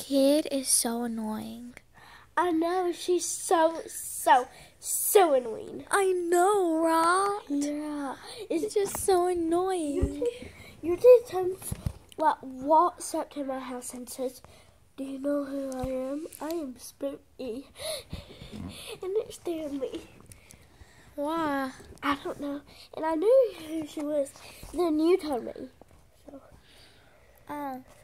kid is so annoying. I know, she's so annoying. I know, right? Yeah. It's just so annoying. Your dad walks up to my house and says, "Do you know who I am? I am Spooky." And it scared me. Why? I don't know. And I knew who she was. Then you told me. So.